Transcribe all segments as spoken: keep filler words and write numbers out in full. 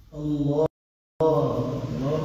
الله أكبر.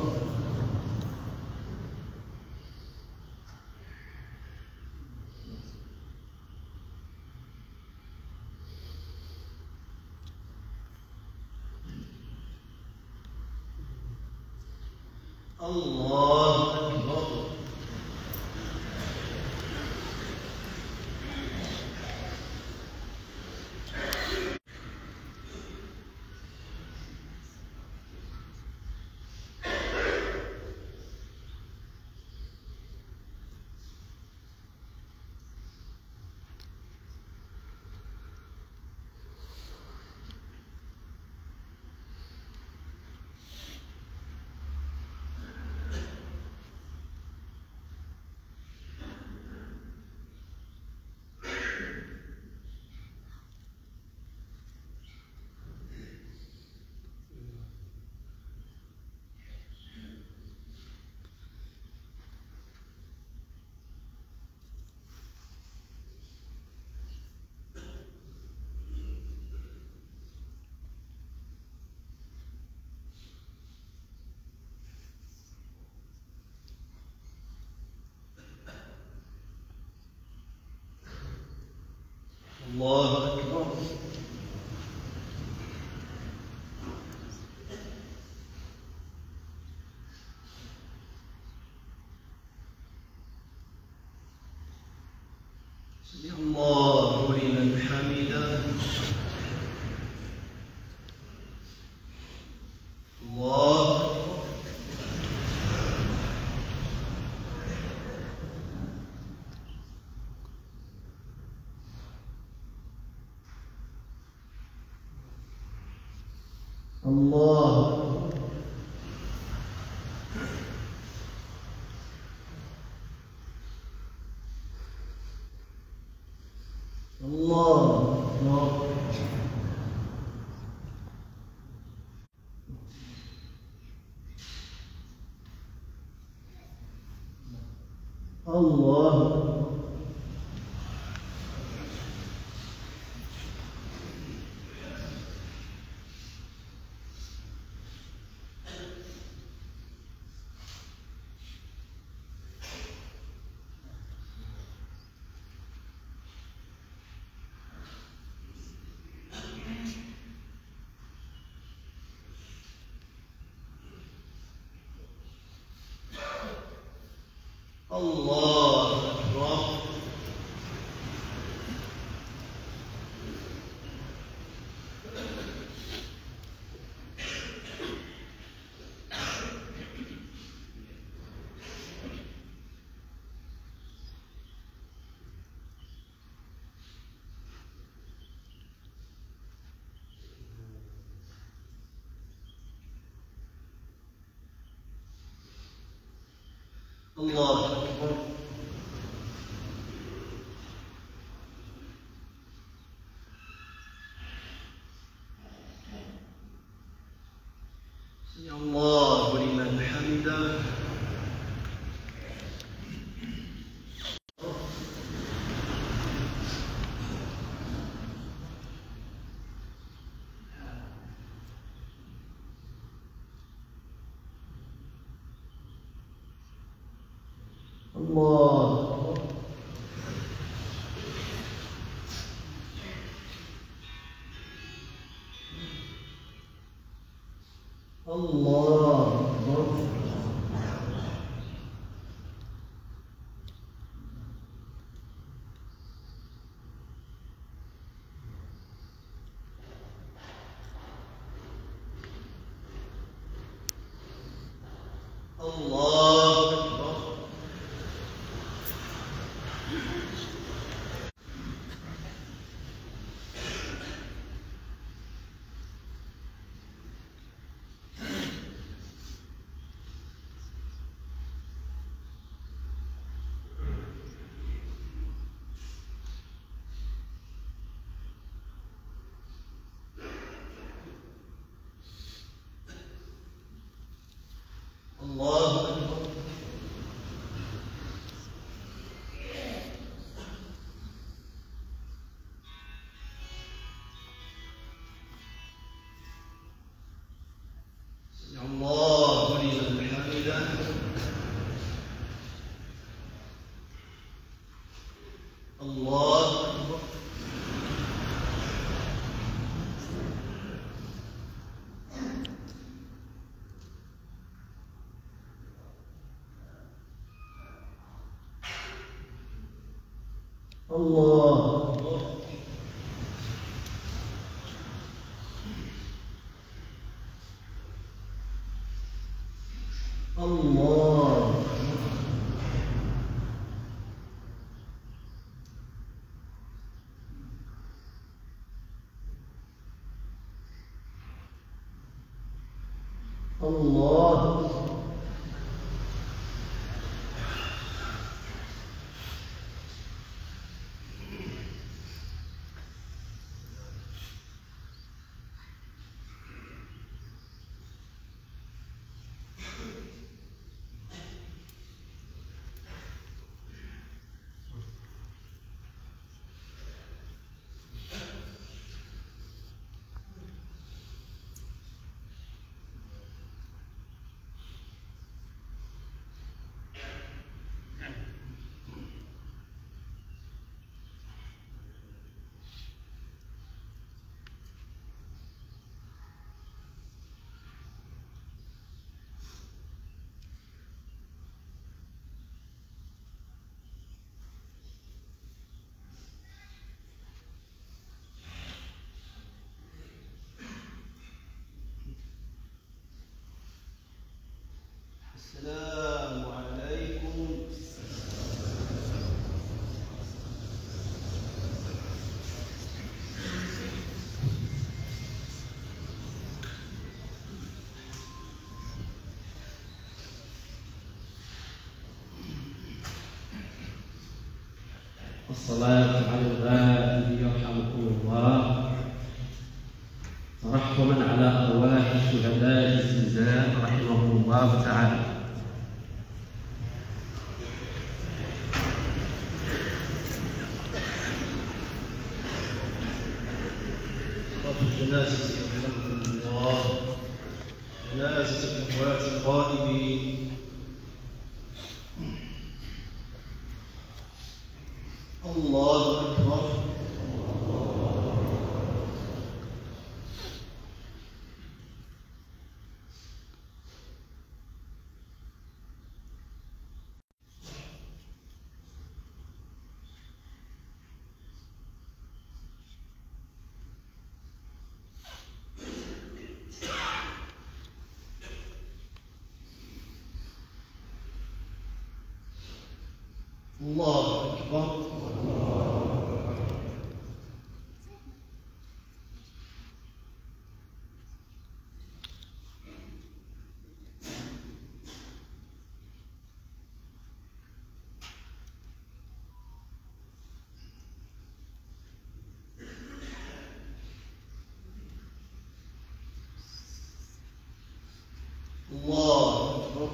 الله أكبر. الله أكبر. سمع الله لمن حمده. الله أكبر. الله الله أكبر. الله أكبر. الله أكبر. الله أكبر. سمع الله لمن حمده. الله أكبر. الله أكبر. الله أكبر. الله أكبر. الله الله السلام عليكم. الصلاة على الغائب يرحمكم الله، ترحما على أرواح شهداء الزلزال رحمهم الله تعالى. جنازة رحمكم الله، جنازة الأموات الغائبين. الله أكبر. الله أكبر. الله أكبر.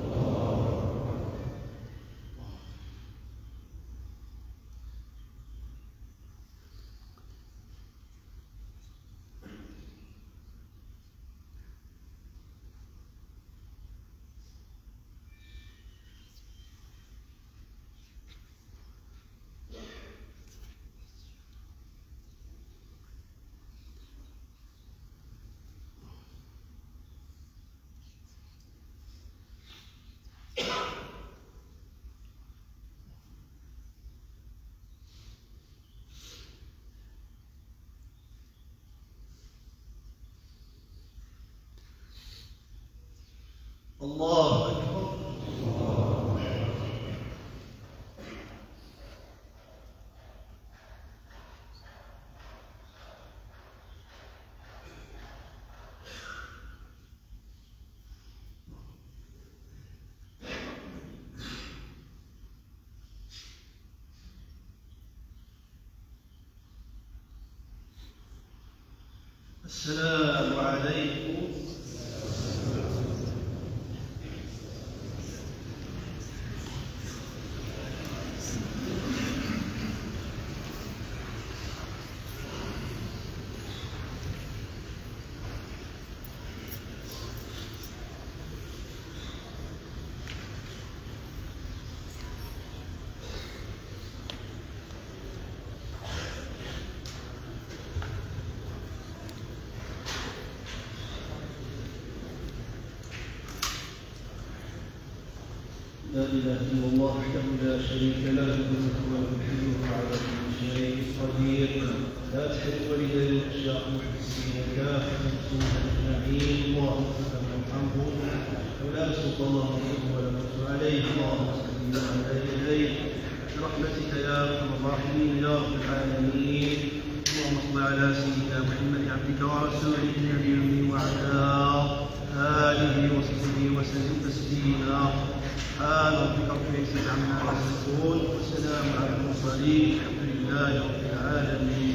الله أكبر. السلام عليكم. لا إله إلا الله وحده لا شريك له له الملك وله الحمد على كل شيء قدير لا تحب ولدي الأشياء محسنين كافة مسلمين أجمعين اللهم صل وارحمه ولا سلط الله ولا نصر عليه اللهم صل عليه برحمتك يا أرحم الراحمين يا رب العالمين اللهم صل على سيدنا محمد عبدك ورسولك النبي الأمي وعلى آله وصحبه وسلم تسليما سبحان ربك رب العزة عما يصفون وسلام على المرسلين الحمد لله رب العالمين.